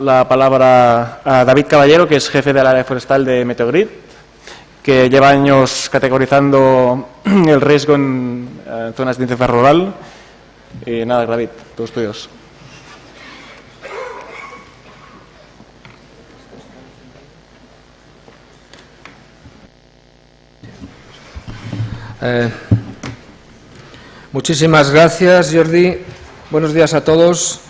la palabra a David Caballero, que es jefe del área forestal de Meteogrid, que lleva años categorizando el riesgo en zonas de interfaz rural. Y nada, David, todos tuyos. Muchísimas gracias, Jordi. Buenos días a todos.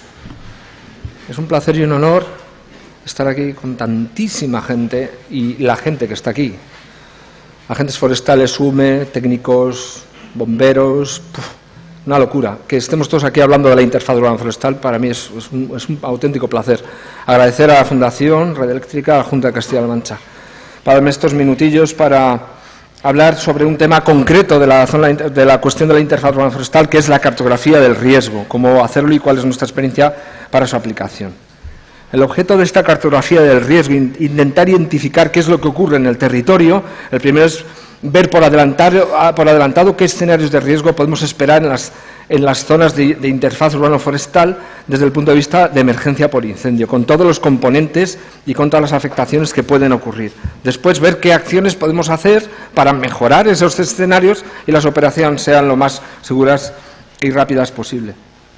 Es un placer y un honor estar aquí con tantísima gente y la gente que está aquí. Agentes forestales, UME, técnicos, bomberos, una locura. Que estemos todos aquí hablando de la interfaz urbana forestal para mí es un auténtico placer. Agradecer a la Fundación Red Eléctrica, a la Junta de Castilla-La Mancha, para darme estos minutillos para hablar sobre un tema concreto de la cuestión de la interfaz urbana forestal, que es la cartografía del riesgo, cómo hacerlo y cuál es nuestra experiencia para su aplicación. El objeto de esta cartografía del riesgo, intentar identificar qué es lo que ocurre en el territorio. El primero es ver por adelantado qué escenarios de riesgo podemos esperar en las zonas de interfaz urbano-forestal desde el punto de vista de emergencia por incendio, con todos los componentes y con todas las afectaciones que pueden ocurrir. Después, ver qué acciones podemos hacer para mejorar esos escenarios y las operaciones sean lo más seguras y rápidas posible.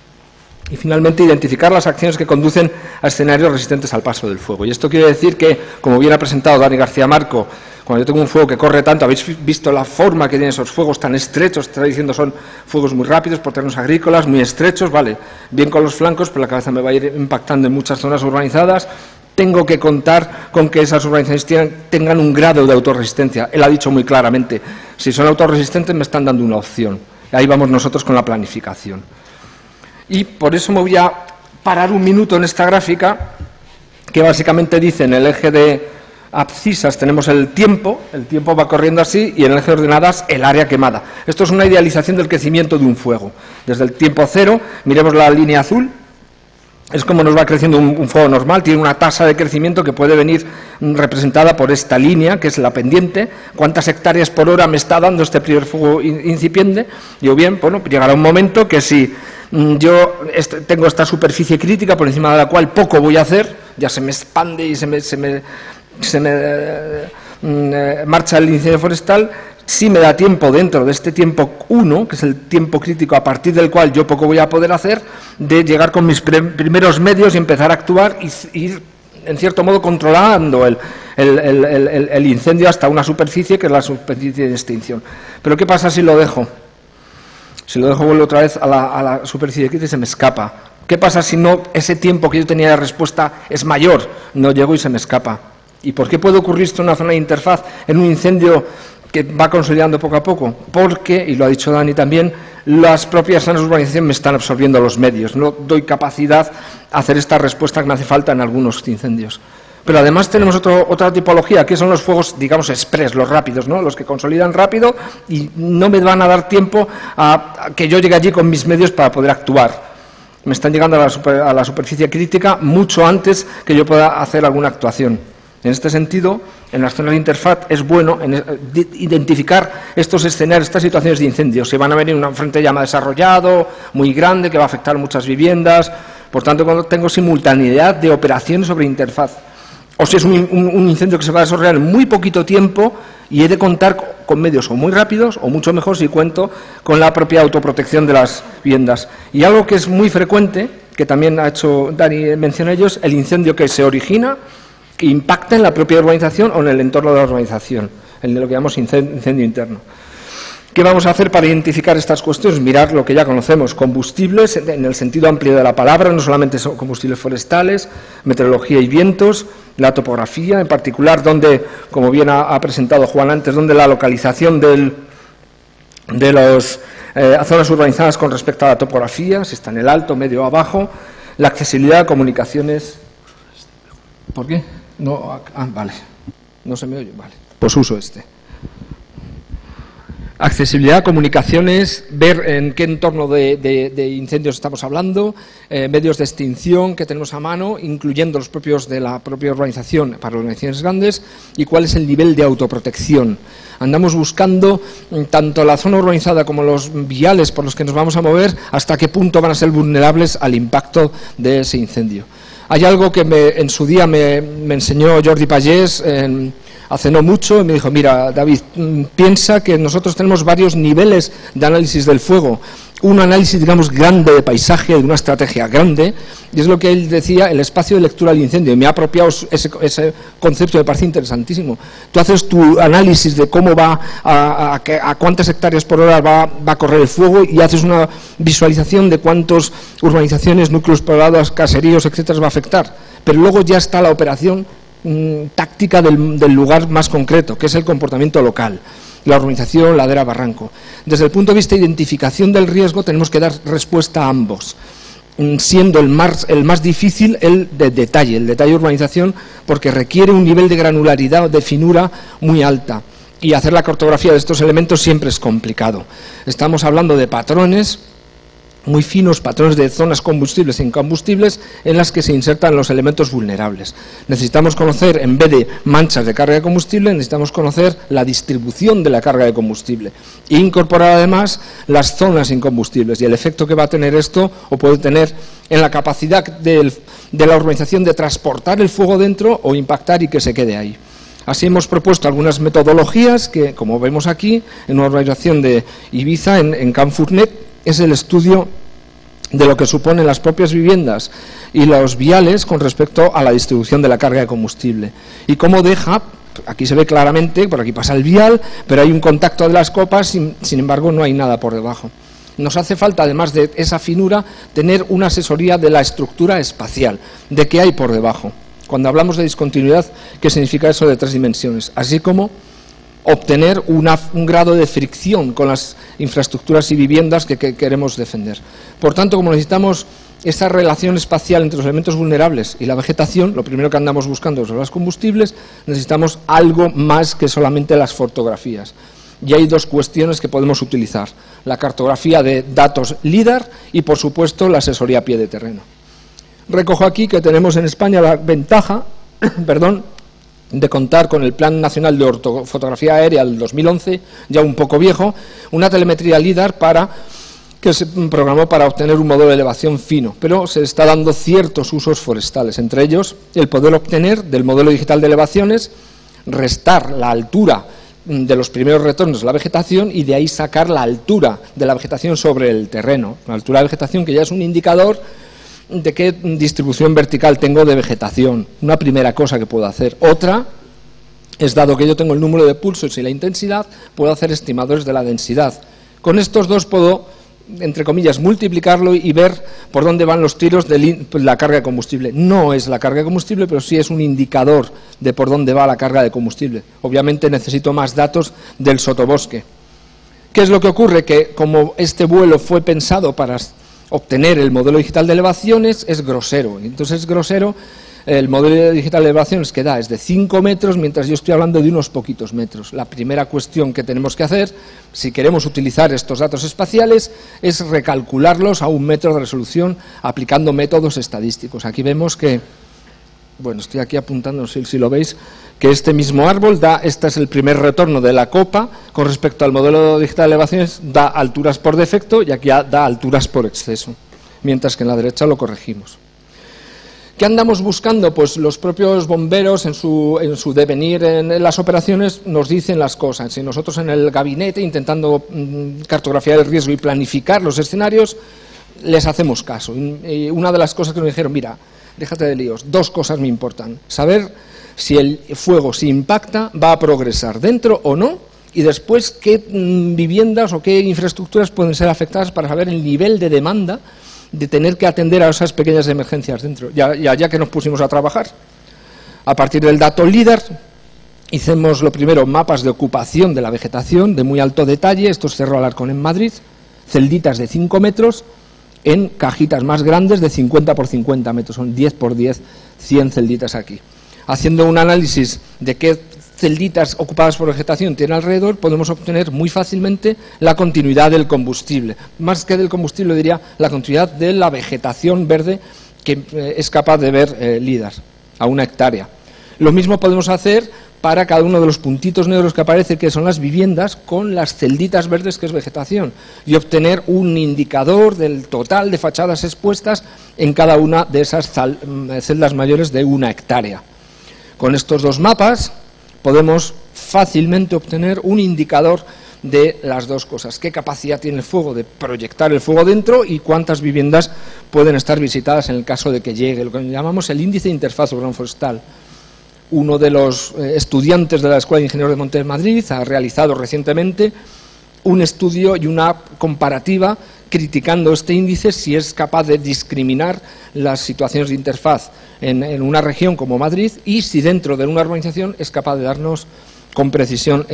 Y finalmente, identificar las acciones que conducen a escenarios resistentes al paso del fuego. Y esto quiere decir que, como bien ha presentado Dani García Marco, cuando yo tengo un fuego que corre tanto, habéis visto la forma que tienen esos fuegos tan estrechos, está diciendo son fuegos muy rápidos por terrenos agrícolas, muy estrechos, vale, bien con los flancos, pero la cabeza me va a ir impactando en muchas zonas urbanizadas. Tengo que contar con que esas urbanizaciones tengan un grado de autorresistencia. Él ha dicho muy claramente, si son autorresistentes me están dando una opción. Ahí vamos nosotros con la planificación. Y por eso me voy a parar un minuto en esta gráfica, que básicamente dice en el eje de abscisas tenemos el tiempo va corriendo así, y en el eje de ordenadas el área quemada. Esto es una idealización del crecimiento de un fuego. Desde el tiempo cero, miremos la línea azul, es como nos va creciendo un fuego normal, tiene una tasa de crecimiento que puede venir representada por esta línea, que es la pendiente. ¿Cuántas hectáreas por hora me está dando este primer fuego incipiente? Digo, bien, bueno, llegará un momento que si yo tengo esta superficie crítica por encima de la cual poco voy a hacer, ya se me expande y se me marcha el incendio forestal. Si me da tiempo dentro de este tiempo 1, que es el tiempo crítico a partir del cual yo poco voy a poder hacer, de llegar con mis primeros medios y empezar a actuar y ir, en cierto modo, controlando el incendio hasta una superficie que es la superficie de extinción. Pero ¿qué pasa si lo dejo? Si lo dejo, vuelvo otra vez a la superficie crítica y se me escapa. ¿Qué pasa si no, ese tiempo que yo tenía de respuesta es mayor? No llego y se me escapa. ¿Y por qué puede ocurrir esto en una zona de interfaz, en un incendio que va consolidando poco a poco? Porque, y lo ha dicho Dani también, las propias zonas de urbanización me están absorbiendo los medios. No doy capacidad a hacer esta respuesta que me hace falta en algunos incendios. Pero además tenemos otra tipología, que son los fuegos, digamos, express, los rápidos, ¿no? Los que consolidan rápido y no me van a dar tiempo a que yo llegue allí con mis medios para poder actuar. Me están llegando a la superficie crítica mucho antes que yo pueda hacer alguna actuación. En este sentido, en las zonas de interfaz es bueno identificar estos escenarios, estas situaciones de incendio. Se van a venir un frente de llama desarrollado, muy grande, que va a afectar muchas viviendas. Por tanto, cuando tengo simultaneidad de operaciones sobre interfaz, o si es un incendio que se va a desarrollar en muy poquito tiempo y he de contar con medios o muy rápidos o mucho mejor si cuento con la propia autoprotección de las viviendas. Y algo que es muy frecuente, que también ha hecho Dani mención a ellos, el incendio que se origina, que impacta en la propia urbanización o en el entorno de la urbanización, en lo que llamamos incendio interno. ¿Qué vamos a hacer para identificar estas cuestiones? Mirar lo que ya conocemos, combustibles en el sentido amplio de la palabra, no solamente son combustibles forestales, meteorología y vientos, la topografía, en particular donde, como bien ha presentado Juan antes, donde la localización de las zonas urbanizadas con respecto a la topografía, si está en el alto, medio o abajo, la accesibilidad a comunicaciones. ¿Por qué? No, vale, no se me oye, vale, pues uso este. Accesibilidad a comunicaciones, ver en qué entorno de incendios estamos hablando, medios de extinción que tenemos a mano, incluyendo los propios de la propia urbanización para urbanizaciones grandes, y cuál es el nivel de autoprotección. Andamos buscando tanto la zona urbanizada como los viales por los que nos vamos a mover, hasta qué punto van a ser vulnerables al impacto de ese incendio. Hay algo que en su día me enseñó Jordi Pagès hace no mucho, y me dijo, mira, David, piensa que nosotros tenemos varios niveles de análisis del fuego. Un análisis, digamos, grande de paisaje, de una estrategia grande, y es lo que él decía, el espacio de lectura del incendio. Y me ha apropiado ese concepto, me parece interesantísimo. Tú haces tu análisis de cómo va, a cuántas hectáreas por hora va a correr el fuego, y haces una visualización de cuántas urbanizaciones, núcleos poblados, caseríos, etcétera, va a afectar. Pero luego ya está la operación táctica del lugar más concreto, que es el comportamiento local, la urbanización, ladera, barranco. Desde el punto de vista de identificación del riesgo tenemos que dar respuesta a ambos, siendo el más difícil el detalle de urbanización, porque requiere un nivel de granularidad o de finura muy alta, y hacer la cartografía de estos elementos siempre es complicado. Estamos hablando de patrones muy finos, patrones de zonas combustibles e incombustibles en las que se insertan los elementos vulnerables. Necesitamos conocer, en vez de manchas de carga de combustible, necesitamos conocer la distribución de la carga de combustible e incorporar además las zonas incombustibles y el efecto que va a tener esto, o puede tener, en la capacidad de la urbanización de transportar el fuego dentro o impactar y que se quede ahí. Así hemos propuesto algunas metodologías que, como vemos aquí, en una urbanización de Ibiza, en Can Fournet, es el estudio de lo que suponen las propias viviendas y los viales con respecto a la distribución de la carga de combustible. Y cómo deja, aquí se ve claramente, por aquí pasa el vial, pero hay un contacto de las copas, sin embargo no hay nada por debajo. Nos hace falta, además de esa finura, tener una asesoría de la estructura espacial, de qué hay por debajo. Cuando hablamos de discontinuidad, ¿qué significa eso de 3 dimensiones? Así como obtener un grado de fricción con las infraestructuras y viviendas que queremos defender. Por tanto, como necesitamos esa relación espacial entre los elementos vulnerables y la vegetación, lo primero que andamos buscando son los combustibles, necesitamos algo más que solamente las fotografías. Y hay 2 cuestiones que podemos utilizar: la cartografía de datos LIDAR y, por supuesto, la asesoría a pie de terreno. Recojo aquí que tenemos en España la ventaja, de contar con el Plan Nacional de Ortofotografía Aérea del 2011, ya un poco viejo, una telemetría LIDAR que se programó para obtener un modelo de elevación fino, pero se está dando ciertos usos forestales, entre ellos el poder obtener del modelo digital de elevaciones, restar la altura de los primeros retornos de la vegetación y de ahí sacar la altura de la vegetación sobre el terreno, la altura de vegetación que ya es un indicador de qué distribución vertical tengo de vegetación. Una primera cosa que puedo hacer. Otra es, dado que yo tengo el número de pulsos y la intensidad, puedo hacer estimadores de la densidad. Con estos 2 puedo, entre comillas, multiplicarlo y ver por dónde van los tiros de la carga de combustible. No es la carga de combustible, pero sí es un indicador de por dónde va la carga de combustible. Obviamente necesito más datos del sotobosque. ¿Qué es lo que ocurre? Que como este vuelo fue pensado para obtener el modelo digital de elevaciones, es grosero. Entonces es grosero, el modelo digital de elevaciones que da es de 5 metros, mientras yo estoy hablando de unos poquitos metros. La primera cuestión que tenemos que hacer, si queremos utilizar estos datos espaciales, es recalcularlos a 1 metro de resolución aplicando métodos estadísticos. Aquí vemos que, bueno, estoy aquí apuntando, no sé si lo veis, que este mismo árbol este es el primer retorno de la copa con respecto al modelo digital de elevaciones, da alturas por defecto y aquí da alturas por exceso, mientras que en la derecha lo corregimos. ¿Qué andamos buscando? Pues los propios bomberos en su devenir en las operaciones nos dicen las cosas, y nosotros en el gabinete, intentando cartografiar el riesgo y planificar los escenarios, les hacemos caso. Y una de las cosas que nos dijeron, mira, déjate de líos, 2 cosas me importan: saber si el fuego, si impacta, va a progresar dentro o no, y después qué viviendas o qué infraestructuras pueden ser afectadas, para saber el nivel de demanda de tener que atender a esas pequeñas emergencias dentro. Ya que nos pusimos a trabajar, a partir del dato LIDAR, hicimos lo primero mapas de ocupación de la vegetación de muy alto detalle. Esto es Cerro Alarcón en Madrid, celditas de 5 metros en cajitas más grandes de 50 por 50 metros, son 10 por 10, 100 celditas aquí. Haciendo un análisis de qué celditas ocupadas por vegetación tiene alrededor, podemos obtener muy fácilmente la continuidad del combustible. Más que del combustible, diría la continuidad de la vegetación verde que es capaz de ver LIDAR a 1 hectárea. Lo mismo podemos hacer para cada uno de los puntitos negros que aparece, que son las viviendas, con las celditas verdes, que es vegetación, y obtener un indicador del total de fachadas expuestas en cada una de esas celdas mayores de 1 hectárea. Con estos dos mapas podemos fácilmente obtener un indicador de las dos cosas: qué capacidad tiene el fuego de proyectar el fuego dentro y cuántas viviendas pueden estar visitadas en el caso de que llegue, lo que llamamos el índice de interfaz urbano forestal. Uno de los estudiantes de la Escuela de Ingenieros de Montes de Madrid ha realizado recientemente un estudio y una comparativa criticando este índice, si es capaz de discriminar las situaciones de interfaz en una región como Madrid, y si dentro de una urbanización es capaz de darnos con precisión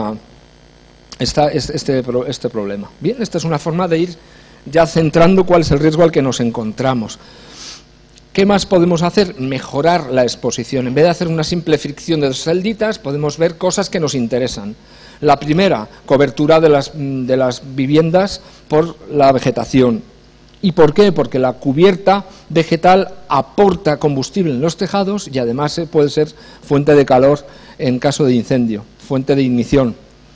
este problema. Bien, esta es una forma de ir ya centrando cuál es el riesgo al que nos encontramos. ¿Qué más podemos hacer? Mejorar la exposición. En vez de hacer una simple fricción de dos celditas, podemos ver cosas que nos interesan. La primera, cobertura de las viviendas por la vegetación. ¿Y por qué? Porque la cubierta vegetal aporta combustible en los tejados y además puede ser fuente de calor en caso de incendio, fuente de ignición.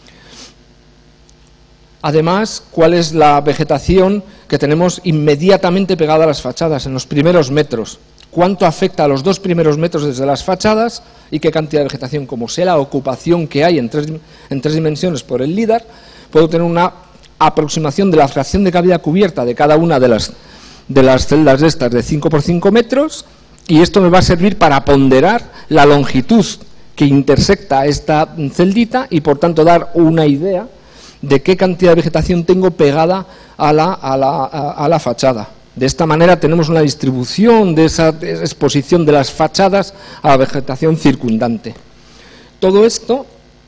Además, ¿cuál es la vegetación que tenemos inmediatamente pegada a las fachadas, en los primeros metros? ¿Cuánto afecta a los 2 primeros metros desde las fachadas y qué cantidad de vegetación? Como sé la ocupación que hay en tres dimensiones por el LIDAR, puedo tener una aproximación de la fracción de cavidad cubierta de cada una de las celdas de estas de 5 por 5 metros, y esto me va a servir para ponderar la longitud que intersecta esta celdita y por tanto dar una idea de qué cantidad de vegetación tengo pegada a la fachada. De esta manera tenemos una distribución de esa exposición de las fachadas a la vegetación circundante. Todo esto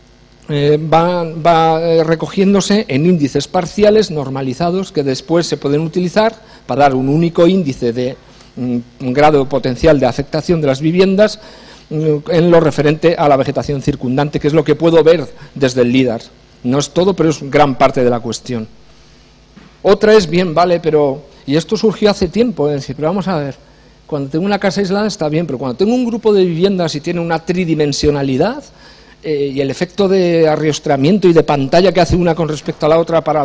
va recogiéndose en índices parciales normalizados que después se pueden utilizar para dar un único índice de un grado potencial de afectación de las viviendas en lo referente a la vegetación circundante, que es lo que puedo ver desde el LIDAR. No es todo, pero es gran parte de la cuestión. Otra es, bien, vale, pero... Y esto surgió hace tiempo, es decir, pero vamos a ver, cuando tengo una casa aislada está bien, pero cuando tengo un grupo de viviendas y tiene una tridimensionalidad y el efecto de arriostramiento y de pantalla que hace una con respecto a la otra para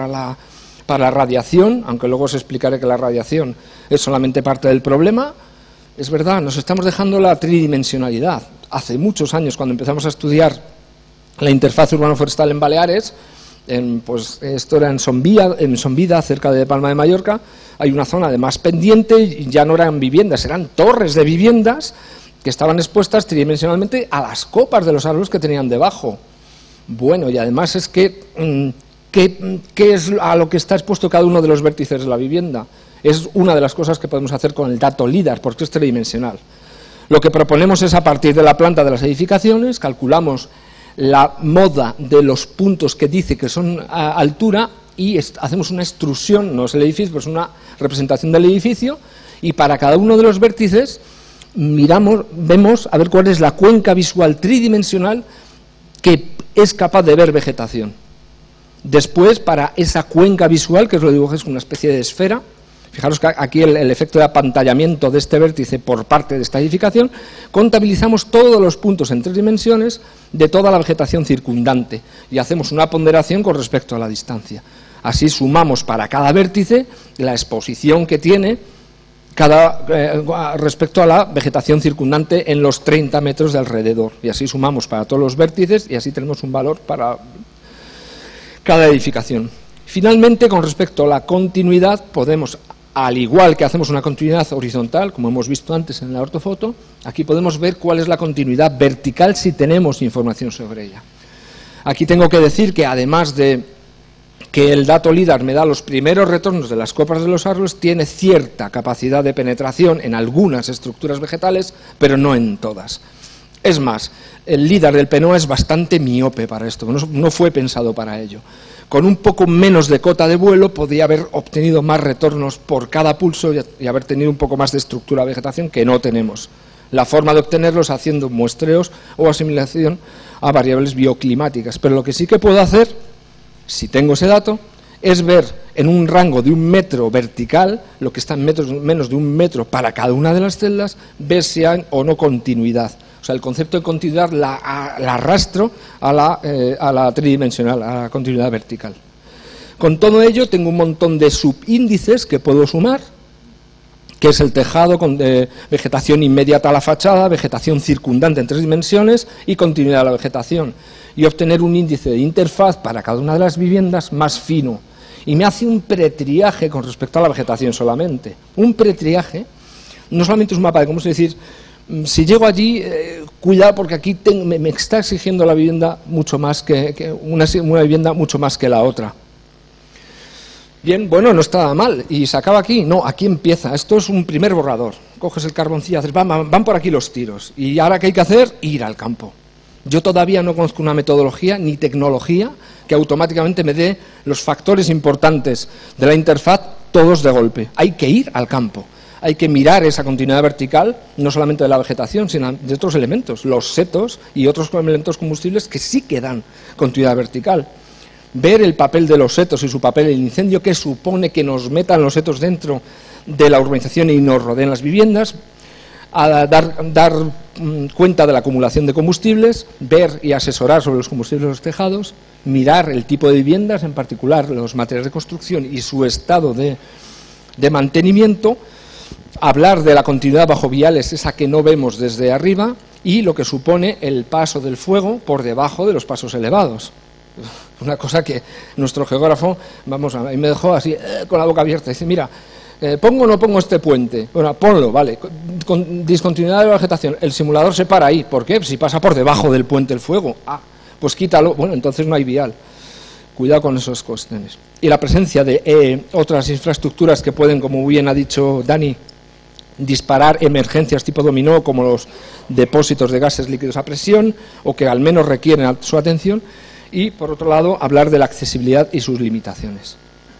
la radiación, aunque luego os explicaré que la radiación es solamente parte del problema, es verdad, nos estamos dejando la tridimensionalidad. Hace muchos años, cuando empezamos a estudiar la interfaz urbano-forestal en Baleares, pues esto era en Sonvida, cerca de Palma de Mallorca, hay una zona de más pendiente y ya no eran viviendas, eran torres de viviendas que estaban expuestas tridimensionalmente a las copas de los árboles que tenían debajo. Bueno, y además es que, ¿qué es a lo que está expuesto cada uno de los vértices de la vivienda? Es una de las cosas que podemos hacer con el dato LIDAR, porque es tridimensional. Lo que proponemos es, a partir de la planta de las edificaciones, calculamos la moda de los puntos que dice que son a altura y hacemos una extrusión, no es el edificio, pero es una representación del edificio, y para cada uno de los vértices vemos a ver cuál es la cuenca visual tridimensional que es capaz de ver vegetación. Después, para esa cuenca visual, que os lo dibujo, es una especie de esfera, fijaros que aquí el efecto de apantallamiento de este vértice por parte de esta edificación, contabilizamos todos los puntos en 3 dimensiones de toda la vegetación circundante y hacemos una ponderación con respecto a la distancia. Así sumamos para cada vértice la exposición que tiene respecto a la vegetación circundante en los 30 metros de alrededor. Y así sumamos para todos los vértices y así tenemos un valor para cada edificación. Finalmente, con respecto a la continuidad, podemos, al igual que hacemos una continuidad horizontal, como hemos visto antes en la ortofoto, aquí podemos ver cuál es la continuidad vertical si tenemos información sobre ella. Aquí tengo que decir que, además de que el dato LIDAR me da los primeros retornos de las copas de los árboles, tiene cierta capacidad de penetración en algunas estructuras vegetales, pero no en todas. Es más, el LIDAR del PNOA es bastante miope para esto, no fue pensado para ello. Con un poco menos de cota de vuelo podría haber obtenido más retornos por cada pulso y haber tenido un poco más de estructura de vegetación que no tenemos. La forma de obtenerlos haciendo muestreos o asimilación a variables bioclimáticas. Pero lo que sí que puedo hacer, si tengo ese dato, es ver en un rango de 1 metro vertical, lo que está en menos de 1 metro para cada una de las celdas, ver si hay o no continuidad. O sea, el concepto de continuidad la arrastro a la tridimensional, a la continuidad vertical. Con todo ello tengo un montón de subíndices que puedo sumar, que es el tejado con vegetación inmediata a la fachada, vegetación circundante en 3 dimensiones y continuidad de la vegetación, y obtener un índice de interfaz para cada una de las viviendas más fino. Y me hace un pretriaje con respecto a la vegetación solamente. Un pretriaje no solamente es un mapa de cómo es decir, si llego allí, cuidado porque aquí me está exigiendo la vivienda mucho más que una vivienda mucho más que la otra. Bien, bueno, no está mal. ¿Y se acaba aquí? No, aquí empieza. Esto es un primer borrador. Coges el carboncillo, haces, van por aquí los tiros. ¿Y ahora qué hay que hacer? Ir al campo. Yo todavía no conozco una metodología ni tecnología que automáticamente me dé los factores importantes de la interfaz todos de golpe. Hay que ir al campo. Hay que mirar esa continuidad vertical, no solamente de la vegetación, sino de otros elementos, los setos y otros elementos combustibles que sí que dan continuidad vertical. Ver el papel de los setos y su papel en el incendio, que supone que nos metan los setos dentro de la urbanización y nos rodeen las viviendas, a dar cuenta de la acumulación de combustibles, ver y asesorar sobre los combustibles de los tejados, mirar el tipo de viviendas, en particular los materiales de construcción y su estado de mantenimiento, hablar de la continuidad bajo viales, esa que no vemos desde arriba, y lo que supone el paso del fuego por debajo de los pasos elevados. Una cosa que nuestro geógrafo, vamos, a mí me dejó así con la boca abierta. Dice, mira, ¿pongo o no pongo este puente? Bueno, ponlo, vale. Con discontinuidad de la vegetación, el simulador se para ahí. ¿Por qué? Si pasa por debajo del puente el fuego. Ah, pues quítalo. Bueno, entonces no hay vial. Cuidado con esas cuestiones. Y la presencia de otras infraestructuras que pueden, como bien ha dicho Dani, disparar emergencias tipo dominó, como los depósitos de gases líquidos a presión, o que al menos requieren su atención. Y, por otro lado, hablar de la accesibilidad y sus limitaciones.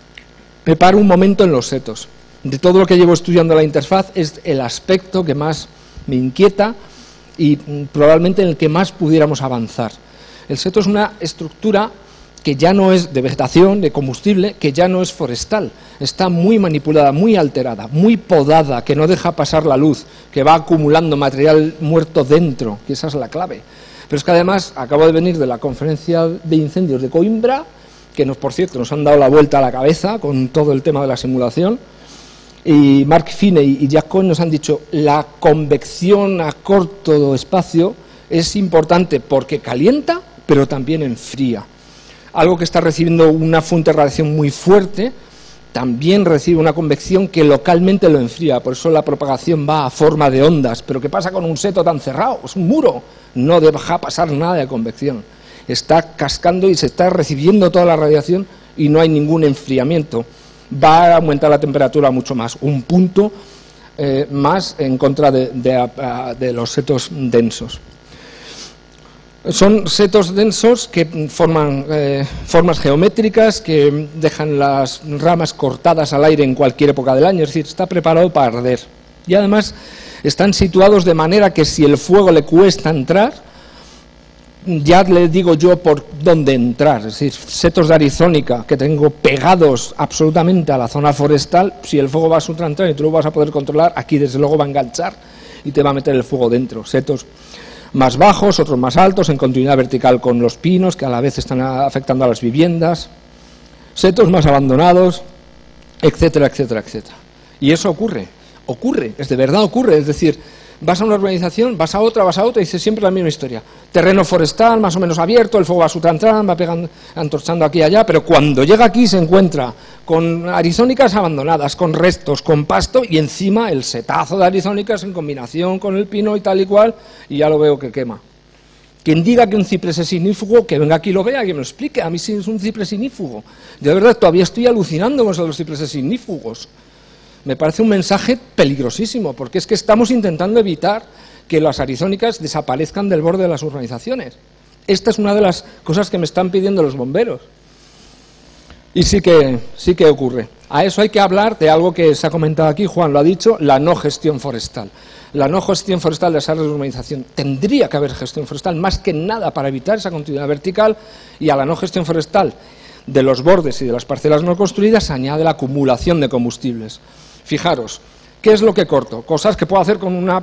Me paro un momento en los setos. De todo lo que llevo estudiando la interfaz, es el aspecto que más me inquieta y probablemente en el que más pudiéramos avanzar. El seto es una estructura que ya no es de vegetación, de combustible, que ya no es forestal. Está muy manipulada, muy alterada, muy podada, que no deja pasar la luz, que va acumulando material muerto dentro, que esa es la clave. Pero es que además acabo de venir de la conferencia de incendios de Coimbra, que por cierto nos han dado la vuelta a la cabeza con todo el tema de la simulación, y Mark Finney y Jack Cohen nos han dicho la convección a corto espacio es importante porque calienta, pero también enfría. Algo que está recibiendo una fuente de radiación muy fuerte, también recibe una convección que localmente lo enfría, por eso la propagación va a forma de ondas. Pero ¿qué pasa con un seto tan cerrado? Es un muro, no deja pasar nada de convección. Está cascando y se está recibiendo toda la radiación y no hay ningún enfriamiento. Va a aumentar la temperatura mucho más, un punto más en contra de los setos densos. Son setos densos que forman formas geométricas que dejan las ramas cortadas al aire en cualquier época del año, es decir, está preparado para arder. Y además están situados de manera que si el fuego le cuesta entrar, ya le digo yo por dónde entrar. Es decir, setos de arizónica que tengo pegados absolutamente a la zona forestal, si el fuego va a entrar y tú lo vas a poder controlar, aquí desde luego va a enganchar y te va a meter el fuego dentro. Setos más bajos, otros más altos, en continuidad vertical con los pinos, que a la vez están afectando a las viviendas, setos más abandonados, etcétera, etcétera, etcétera. Y eso ocurre, es de verdad ocurre, es decir, vas a una urbanización, vas a otra, y dices siempre la misma historia. Terreno forestal, más o menos abierto, el fuego va a va pegando, antorchando aquí y allá, pero cuando llega aquí se encuentra con arizónicas abandonadas, con restos, con pasto, y encima el setazo de arizónicas en combinación con el pino y tal y cual, y ya lo veo que quema. Quien diga que un ciprés es ignífugo, que venga aquí y lo vea, que me lo explique. A mí sí es un ciprés ignífugo. Yo de verdad todavía estoy alucinando con eso de los cipreses ignífugos. Me parece un mensaje peligrosísimo, porque es que estamos intentando evitar que las arizónicas desaparezcan del borde de las urbanizaciones. Esta es una de las cosas que me están pidiendo los bomberos. Y sí que ocurre. A eso hay que hablar de algo que se ha comentado aquí, Juan lo ha dicho, la no gestión forestal. La no gestión forestal de las áreas de urbanización. Tendría que haber gestión forestal, más que nada para evitar esa continuidad vertical, y a la no gestión forestal de los bordes y de las parcelas no construidas se añade la acumulación de combustibles. Fijaros, ¿qué es lo que corto? Cosas que puedo hacer con una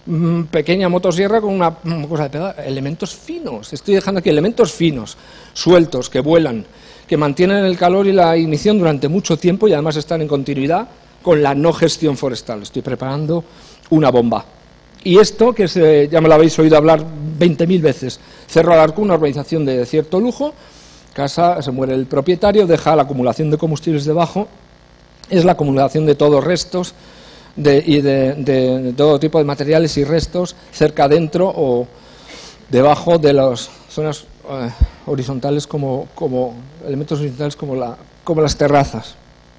pequeña motosierra con una cosa de pegar. Elementos finos, estoy dejando aquí elementos finos, sueltos, que vuelan, que mantienen el calor y la ignición durante mucho tiempo y además están en continuidad con la no gestión forestal. Estoy preparando una bomba. Y esto, que ya me lo habéis oído hablar 20.000 veces, Cerro Alarcón, una urbanización de cierto lujo, casa, se muere el propietario, deja la acumulación de combustibles debajo, es la acumulación de todos restos de todo tipo de materiales y restos cerca, dentro o debajo de las zonas horizontales como elementos horizontales como las terrazas.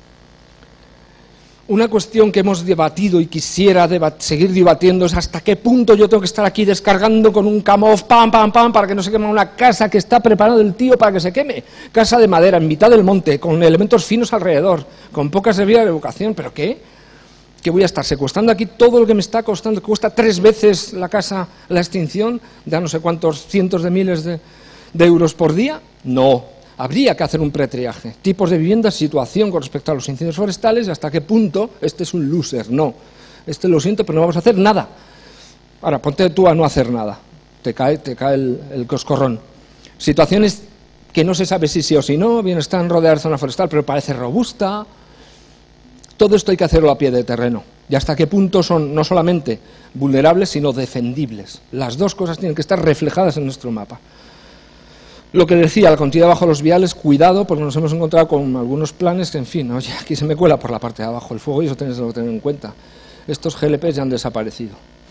Una cuestión que hemos debatido y quisiera seguir debatiendo es hasta qué punto yo tengo que estar aquí descargando con un Kamov, pam, pam, pam, para que no se queme una casa que está preparado el tío para que se queme. Casa de madera en mitad del monte, con elementos finos alrededor, con poca servida de evocación. ¿Pero qué? ¿Que voy a estar secuestrando aquí todo lo que me está costando? ¿Que cuesta 3 veces la casa la extinción? ¿De no sé cuántos cientos de miles de euros por día? No. Habría que hacer un pretriaje. Tipos de vivienda, situación con respecto a los incendios forestales, hasta qué punto este es un loser. No, este lo siento, pero no vamos a hacer nada. Ahora, ponte tú a no hacer nada. Te cae el coscorrón. Situaciones que no se sabe si sí o si no, bien está en rodear zona forestal, pero parece robusta. Todo esto hay que hacerlo a pie de terreno. Y hasta qué punto son no solamente vulnerables, sino defendibles. Las dos cosas tienen que estar reflejadas en nuestro mapa. Lo que decía, la continuidad bajo los viales, cuidado, porque nos hemos encontrado con algunos planes que, en fin, oye, aquí se me cuela por la parte de abajo el fuego y eso tenéis que tener en cuenta. Estos GLPs ya han desaparecido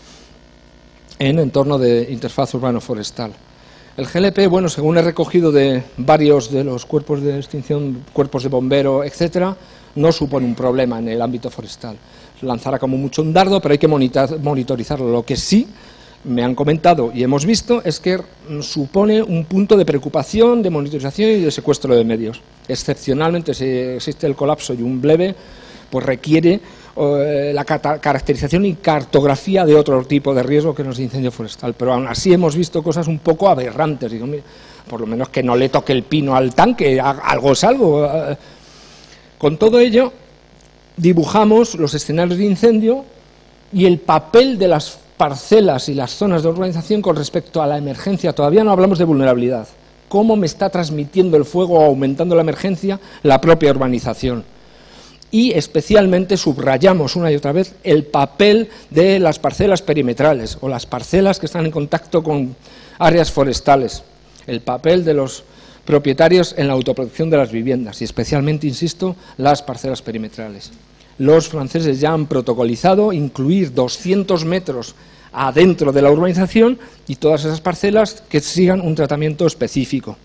en entorno de interfaz urbano-forestal. El GLP, bueno, según he recogido de varios de los cuerpos de extinción, cuerpos de bombero, etcétera, no supone un problema en el ámbito forestal. Lanzará como mucho un dardo, pero hay que monitorizarlo. Lo que sí me han comentado y hemos visto es que supone un punto de preocupación, de monitorización y de secuestro de medios. Excepcionalmente, si existe el colapso y un bleve, pues requiere la caracterización y cartografía de otro tipo de riesgo que no es de incendio forestal. Pero aún así hemos visto cosas un poco aberrantes. Digo, mira, por lo menos que no le toque el pino al tanque, algo es algo. Con todo ello, dibujamos los escenarios de incendio y el papel de las parcelas y las zonas de urbanización con respecto a la emergencia. Todavía no hablamos de vulnerabilidad. ¿Cómo me está transmitiendo el fuego o aumentando la emergencia la propia urbanización? Y especialmente subrayamos una y otra vez el papel de las parcelas perimetrales o las parcelas que están en contacto con áreas forestales. El papel de los propietarios en la autoprotección de las viviendas y especialmente, insisto, las parcelas perimetrales. Los franceses ya han protocolizado incluir 200 metros adentro de la urbanización y todas esas parcelas que sigan un tratamiento específico.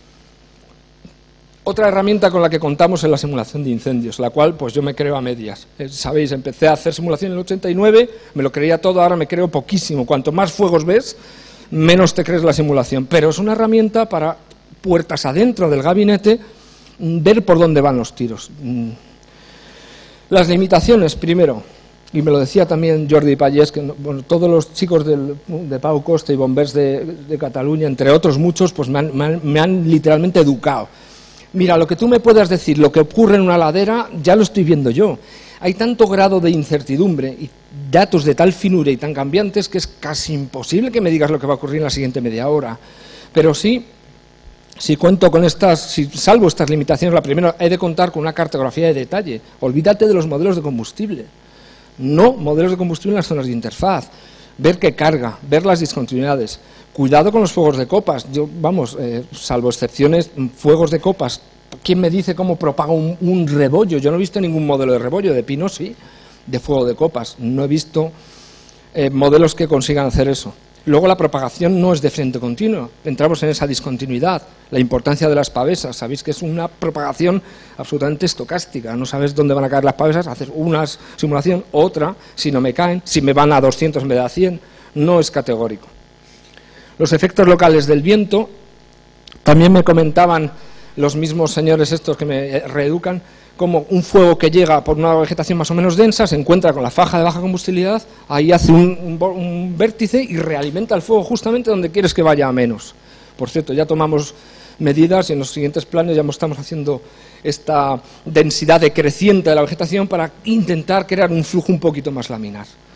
Otra herramienta con la que contamos es la simulación de incendios, la cual pues yo me creo a medias. Sabéis, empecé a hacer simulación en el 89, me lo creía todo, ahora me creo poquísimo. Cuanto más fuegos ves, menos te crees la simulación. Pero es una herramienta para puertas adentro del gabinete, ver por dónde van los tiros. Las limitaciones, primero, y me lo decía también Jordi Pallés, que bueno, todos los chicos de Pau Costa y Bombers de Cataluña, entre otros muchos, pues me han literalmente educado. Mira, lo que tú me puedas decir, lo que ocurre en una ladera, ya lo estoy viendo yo. Hay tanto grado de incertidumbre y datos de tal finura y tan cambiantes que es casi imposible que me digas lo que va a ocurrir en la siguiente media hora. Pero sí, si cuento con salvo estas limitaciones, la primera, he de contar con una cartografía de detalle. Olvídate de los modelos de combustible. No modelos de combustible en las zonas de interfaz. Ver qué carga, ver las discontinuidades. Cuidado con los fuegos de copas. Yo, vamos, salvo excepciones, fuegos de copas. ¿Quién me dice cómo propaga un rebollo? Yo no he visto ningún modelo de rebollo, de pino sí, de fuego de copas. No he visto modelos que consigan hacer eso. Luego la propagación no es de frente continuo, entramos en esa discontinuidad, la importancia de las pavesas, sabéis que es una propagación absolutamente estocástica, no sabes dónde van a caer las pavesas, haces una simulación, otra, si no me caen, si me van a 200 en vez de a 100, no es categórico. Los efectos locales del viento, también me comentaban los mismos señores estos que me reeducan, como un fuego que llega por una vegetación más o menos densa, se encuentra con la faja de baja combustibilidad, ahí hace un vértice y realimenta el fuego justamente donde quieres que vaya a menos. Por cierto, ya tomamos medidas y en los siguientes planes ya estamos haciendo esta densidad decreciente de la vegetación para intentar crear un flujo un poquito más laminar.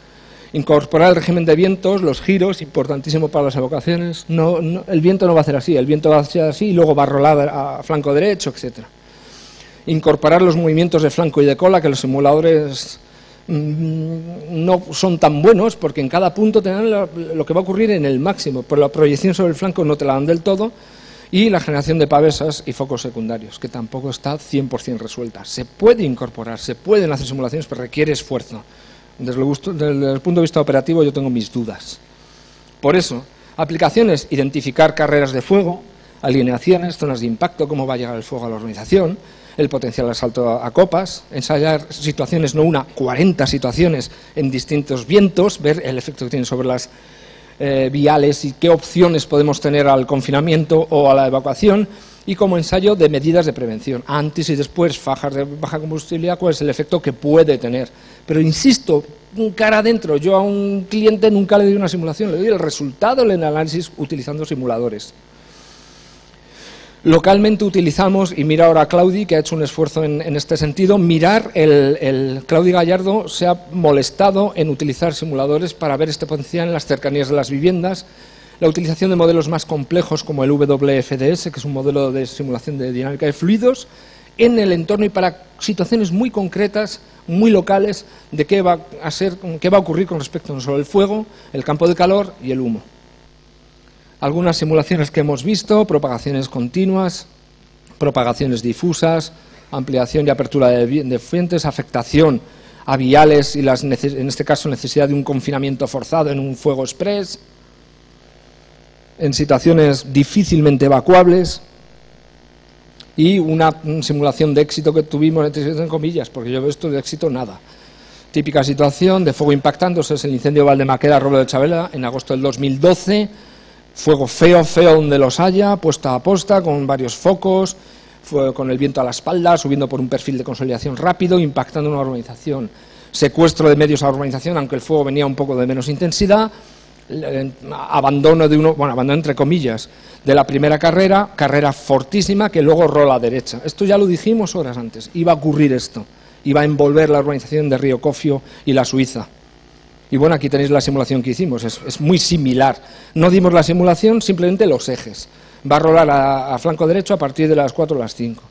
Incorporar el régimen de vientos, los giros, importantísimo para las evacuaciones. El viento no va a hacer así, el viento va a hacer así y luego va a rolar a flanco derecho, etc. Incorporar los movimientos de flanco y de cola, que los simuladores no son tan buenos, porque en cada punto te dan lo que va a ocurrir en el máximo, pero la proyección sobre el flanco no te la dan del todo, y la generación de pavesas y focos secundarios, que tampoco está 100% resuelta. Se puede incorporar, se pueden hacer simulaciones, pero requiere esfuerzo. Desde el punto de vista operativo yo tengo mis dudas. Por eso, aplicaciones: identificar carreras de fuego, alineaciones, zonas de impacto, cómo va a llegar el fuego a la organización, el potencial de asalto a copas, ensayar situaciones, no una, 40 situaciones en distintos vientos, ver el efecto que tienen sobre las viales y qué opciones podemos tener al confinamiento o a la evacuación, y como ensayo de medidas de prevención, antes y después, fajas de baja combustibilidad, cuál es el efecto que puede tener. Pero insisto, cara adentro, yo a un cliente nunca le doy una simulación, le doy el resultado del análisis utilizando simuladores. Localmente utilizamos, y mira ahora a Claudi, que ha hecho un esfuerzo en este sentido, Claudi Gallardo se ha molestado en utilizar simuladores para ver este potencial en las cercanías de las viviendas, la utilización de modelos más complejos como el WFDS, que es un modelo de simulación de dinámica de fluidos, en el entorno y para situaciones muy concretas, muy locales, de qué va a ocurrir con respecto no solo al fuego, el campo de calor y el humo. Algunas simulaciones que hemos visto: propagaciones continuas, propagaciones difusas, ampliación y apertura de fuentes, afectación a viales y en este caso necesidad de un confinamiento forzado en un fuego express, en situaciones difícilmente evacuables, y una simulación de éxito que tuvimos, entre comillas, porque yo veo esto de éxito nada. Típica situación de fuego impactándose es el incendio de Valdemaqueda, Roble de Chabela, en agosto del 2012, fuego feo donde los haya, puesta a posta, con varios focos, con el viento a la espalda, subiendo por un perfil de consolidación rápido, impactando una urbanización. Secuestro de medios a la urbanización, aunque el fuego venía un poco de menos intensidad. Abandono entre comillas, de la primera carrera fortísima que luego rola a derecha. Esto ya lo dijimos horas antes, iba a ocurrir esto, iba a envolver la urbanización de Río Cofio y la Suiza. Y bueno, aquí tenéis la simulación que hicimos, es muy similar. No dimos la simulación, simplemente los ejes. Va a rolar a flanco derecho a partir de las 4 o las 5.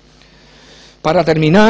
Para terminar,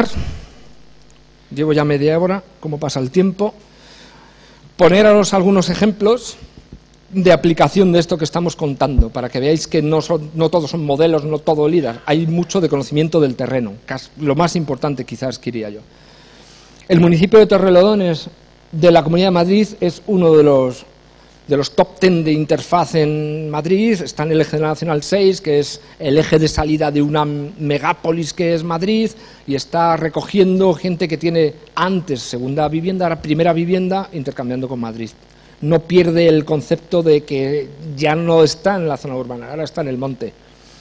llevo ya media hora, cómo pasa el tiempo, poneros algunos ejemplos de aplicación de esto que estamos contando, para que veáis que no todos son modelos, no todo LIDAR, hay mucho de conocimiento del terreno, lo más importante quizás, diría yo. El municipio de Torrelodones de la Comunidad de Madrid es uno de los top 10 de interfaz en Madrid. Está en el eje nacional 6, que es el eje de salida de una megápolis que es Madrid, y está recogiendo gente que tiene antes segunda vivienda, ahora primera vivienda, intercambiando con Madrid. No pierde el concepto de que ya no está en la zona urbana, ahora está en el monte.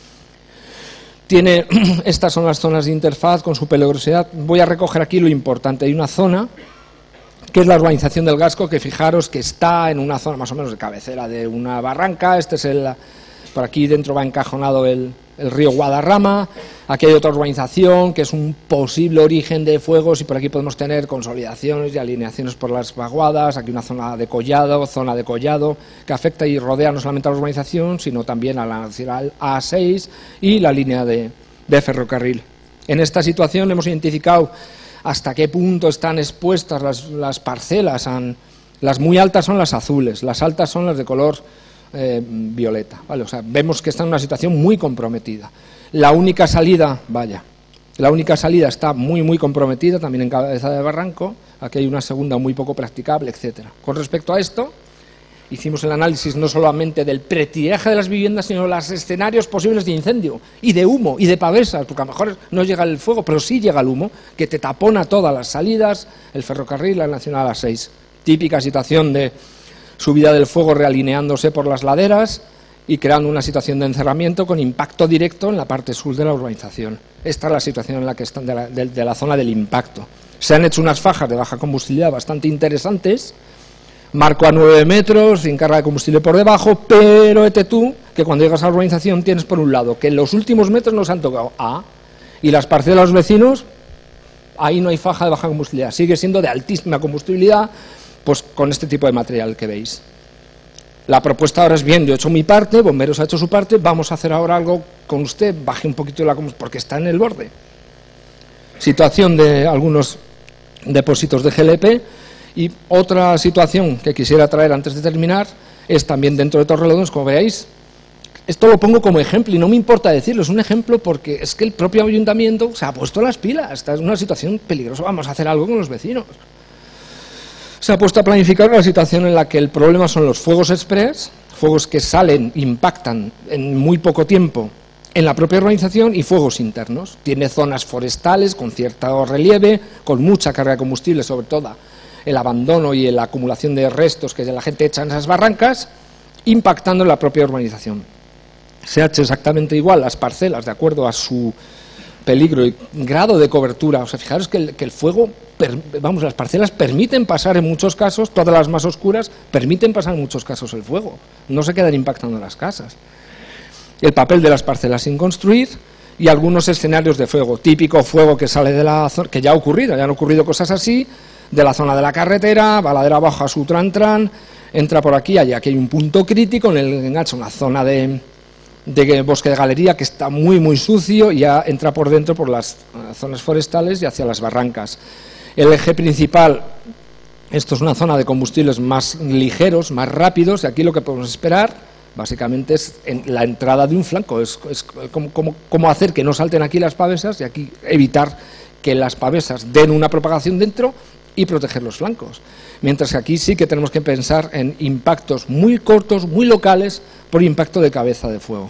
Estas son las zonas de interfaz con su peligrosidad. Voy a recoger aquí lo importante. Hay una zona que es la urbanización del Gasco, que fijaros que está en una zona más o menos de cabecera de una barranca. Por aquí dentro va encajonado el río Guadarrama. Aquí hay otra urbanización que es un posible origen de fuegos, y por aquí podemos tener consolidaciones y alineaciones por las vaguadas. Aquí una zona de collado que afecta y rodea no solamente a la urbanización, sino también a la nacional A6 y la línea de ferrocarril. En esta situación hemos identificado hasta qué punto están expuestas las parcelas. Las muy altas son las azules, las altas son las de color violeta, ¿vale? O sea, vemos que está en una situación muy comprometida. La única salida está muy comprometida, también en cabeza de barranco. Aquí hay una segunda muy poco practicable, etcétera. Con respecto a esto, hicimos el análisis no solamente del pretiraje de las viviendas, sino de los escenarios posibles de incendio, y de humo, y de pavesas, porque a lo mejor no llega el fuego, pero sí llega el humo, que te tapona todas las salidas, el ferrocarril, la nacional A6. Típica situación de subida del fuego realineándose por las laderas y creando una situación de encerramiento con impacto directo en la parte sur de la urbanización. Esta es la situación en la que están de la zona del impacto. Se han hecho unas fajas de baja combustibilidad bastante interesantes, marco a 9 metros, sin carga de combustible por debajo, pero vete tú que cuando llegas a la urbanización tienes por un lado que en los últimos metros no se han tocado y las parcelas de los vecinos, ahí no hay faja de baja combustibilidad, sigue siendo de altísima combustibilidad, pues con este tipo de material que veis. La propuesta ahora es, bien, yo he hecho mi parte, Bomberos ha hecho su parte, vamos a hacer ahora algo con usted, baje un poquito la combustión, porque está en el borde. Situación de algunos depósitos de GLP, y otra situación que quisiera traer antes de terminar es también dentro de Torrelodones, como veáis. Esto lo pongo como ejemplo y no me importa decirlo, es un ejemplo porque es que el propio ayuntamiento se ha puesto las pilas, esta es una situación peligrosa, vamos a hacer algo con los vecinos. Se ha puesto a planificar una situación en la que el problema son los fuegos express, fuegos que salen, impactan en muy poco tiempo en la propia urbanización, y fuegos internos. Tiene zonas forestales con cierto relieve, con mucha carga de combustible, sobre todo el abandono y la acumulación de restos que la gente echa en esas barrancas, impactando en la propia urbanización. Se ha hecho exactamente igual las parcelas de acuerdo a su peligro y grado de cobertura. O sea, fijaros que el fuego, las parcelas permiten pasar en muchos casos, todas las más oscuras, permiten pasar en muchos casos el fuego. No se quedan impactando en las casas. El papel de las parcelas sin construir y algunos escenarios de fuego. Típico fuego que sale de la zona, que ya ha ocurrido, ya han ocurrido cosas así, de la zona de la carretera, va ladera abajo a su tran, entra por aquí, allá aquí hay un punto crítico, en el engancha una zona de bosque de galería que está muy sucio, y ya entra por dentro por las zonas forestales y hacia las barrancas. El eje principal, esto es una zona de combustibles más ligeros, más rápidos, y aquí lo que podemos esperar básicamente es la entrada de un flanco, es como hacer que no salten aquí las pavesas y aquí evitar que las pavesas den una propagación dentro y proteger los flancos. Mientras que aquí sí que tenemos que pensar en impactos muy cortos, muy locales, por impacto de cabeza de fuego.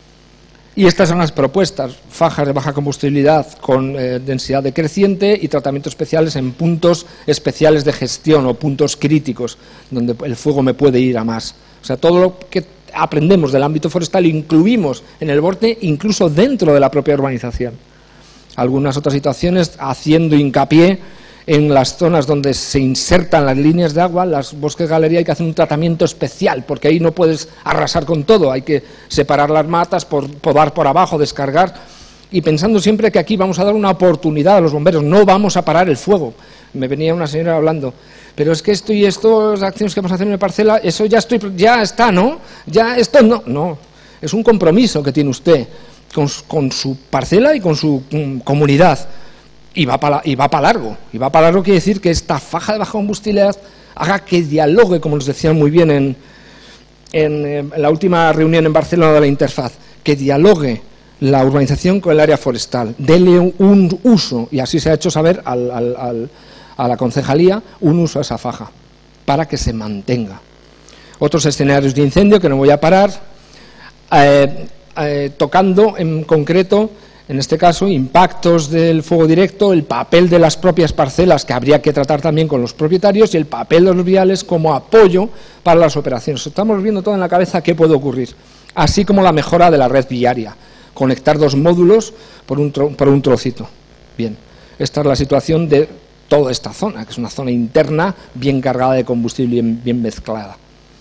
Y estas son las propuestas: fajas de baja combustibilidad con densidad decreciente y tratamientos especiales en puntos especiales de gestión o puntos críticos, donde el fuego me puede ir a más. O sea, todo lo que aprendemos del ámbito forestal incluimos en el borde, incluso dentro de la propia urbanización. Algunas otras situaciones haciendo hincapié en las zonas donde se insertan las líneas de agua, las bosques de galería, hay que hacer un tratamiento especial, porque ahí no puedes arrasar con todo, hay que separar las matas, podar por abajo, descargar, y pensando siempre que aquí vamos a dar una oportunidad a los bomberos, no vamos a parar el fuego. Me venía una señora hablando, pero es que esto y esto, las acciones que vamos a hacer en la parcela, eso ya está, ¿no? Ya esto no, es un compromiso que tiene usted con su parcela y con su comunidad. Y va para largo. Y va para largo quiere decir que esta faja de baja combustibilidad haga que dialogue, como les decía muy bien en la última reunión en Barcelona de la interfaz, que dialogue la urbanización con el área forestal, dele un uso, y así se ha hecho saber a la concejalía, un uso a esa faja, para que se mantenga. Otros escenarios de incendio que no voy a parar, tocando en concreto, en este caso, impactos del fuego directo, el papel de las propias parcelas que habría que tratar también con los propietarios y el papel de los viales como apoyo para las operaciones. Estamos viendo todo en la cabeza qué puede ocurrir, así como la mejora de la red viaria, conectar dos módulos por un trocito. Bien, esta es la situación de toda esta zona, que es una zona interna bien cargada de combustible, bien mezclada.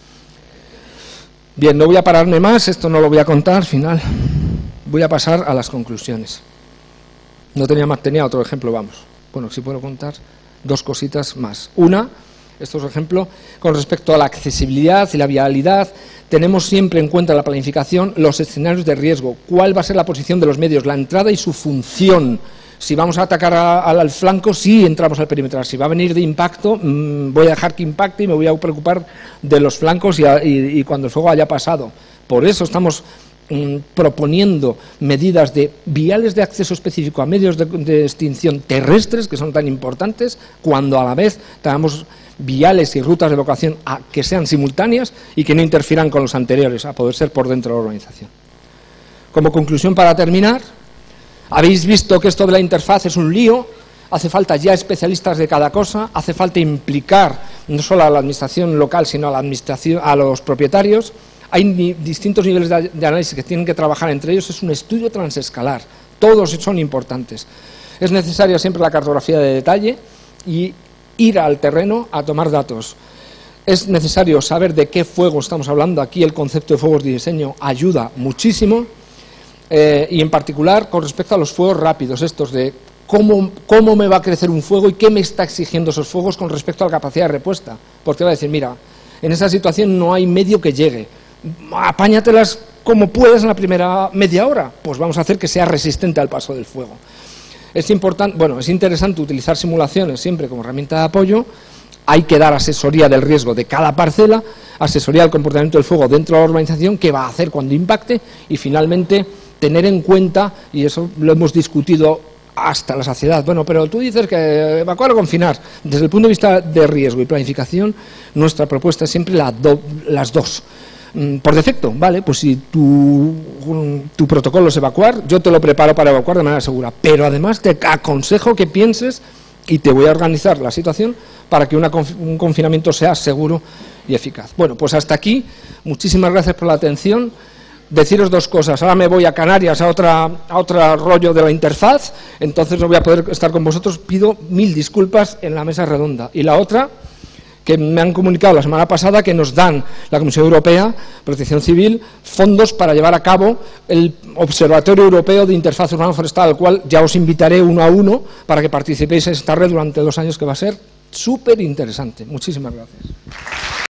Bien, no voy a pararme más, esto no lo voy a contar al final. Voy a pasar a las conclusiones. No tenía otro ejemplo, vamos. Bueno, si puedo contar dos cositas más. Una, esto es un ejemplo, con respecto a la accesibilidad y la vialidad, tenemos siempre en cuenta en la planificación los escenarios de riesgo. ¿Cuál va a ser la posición de los medios? La entrada y su función. Si vamos a atacar al flanco, sí entramos al perímetro. Si va a venir de impacto, voy a dejar que impacte y me voy a preocupar de los flancos y cuando el fuego haya pasado. Por eso estamos proponiendo medidas de viales de acceso específico a medios de extinción terrestres, que son tan importantes, cuando a la vez tengamos viales y rutas de evacuación que sean simultáneas y que no interfieran con los anteriores, a poder ser por dentro de la organización. Como conclusión, para terminar, habéis visto que esto de la interfaz es un lío, hace falta ya especialistas de cada cosa, hace falta implicar no solo a la administración local, sino a la administración, a los propietarios. Hay distintos niveles de análisis que tienen que trabajar entre ellos, es un estudio transescalar, todos son importantes. Es necesaria siempre la cartografía de detalle y ir al terreno a tomar datos. Es necesario saber de qué fuego estamos hablando, aquí el concepto de fuegos de diseño ayuda muchísimo, y en particular con respecto a los fuegos rápidos, estos de cómo me va a crecer un fuego y qué me está exigiendo esos fuegos con respecto a la capacidad de respuesta. Porque va a decir, mira, en esa situación no hay medio que llegue, apáñatelas como puedas en la primera media hora, pues vamos a hacer que sea resistente al paso del fuego. Es interesante utilizar simulaciones siempre como herramienta de apoyo. Hay que dar asesoría del riesgo de cada parcela, asesoría del comportamiento del fuego dentro de la urbanización, qué va a hacer cuando impacte, y finalmente tener en cuenta, y eso lo hemos discutido hasta la saciedad, bueno, pero tú dices que evacuar o confinar. Desde el punto de vista de riesgo y planificación, nuestra propuesta es siempre las dos. Por defecto, vale, pues si tu protocolo es evacuar, yo te lo preparo para evacuar de manera segura, pero además te aconsejo que pienses y te voy a organizar la situación para que un confinamiento sea seguro y eficaz. Bueno, pues hasta aquí, muchísimas gracias por la atención. Deciros dos cosas, ahora me voy a Canarias a otro rollo de la interfaz, entonces no voy a poder estar con vosotros, pido 1000 disculpas en la mesa redonda. Y la otra, que me han comunicado la semana pasada que nos dan la Comisión Europea, Protección Civil, fondos para llevar a cabo el Observatorio Europeo de Interfaz Urbano-Forestal, al cual ya os invitaré uno a uno para que participéis en esta red durante 2 años, que va a ser súper interesante. Muchísimas gracias.